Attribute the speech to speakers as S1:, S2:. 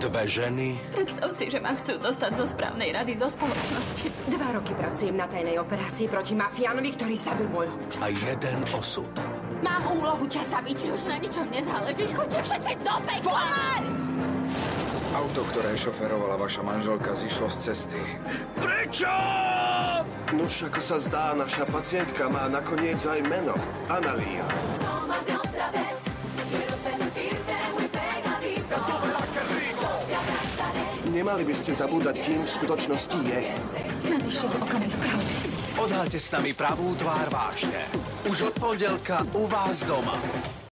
S1: Dve ženy.
S2: Predstav si, že ma chcú dostať zo správnej rady zo spoločnosti.
S3: 2 roky pracujem na tajnej operácii proti mafiánovi, ktorý zabil môjho muža.
S1: A jeden osud.
S3: Mám úlohu ťa zabiť.
S2: Už na ničom nezáleží. Choďte všetci do pekla!
S4: Auto, ktoré šoferovala vaša manželka, zišlo z cesty.
S1: Prečo?
S5: Nuž, ako sa zdá, naša pacientka má nakoniec aj meno. Analia. Nemali by ste zabúdať, kým v skutočnosti je.
S2: Nadišiel okamih pravdy.
S1: Odhalte s nami pravú tvár vášne. Už od pondelka u vás doma.